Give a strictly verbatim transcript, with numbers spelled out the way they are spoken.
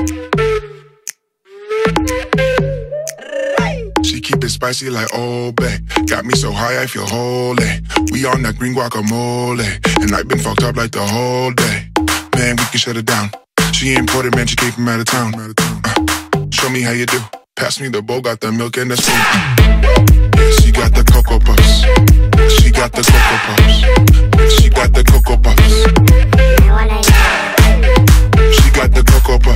She keep it spicy like Old Bay. Got me so high I feel holy. We on that green guacamole, and I've been fucked up like the whole day. Man, we can shut it down. She imported, man, she came from out of town. Uh, show me how you do. Pass me the bowl, got the milk and the spoon. Uh, yeah, she got the Cocoa Puffs. She got the Cocoa Puffs. She got the Cocoa Puffs. She got the Cocoa Puffs.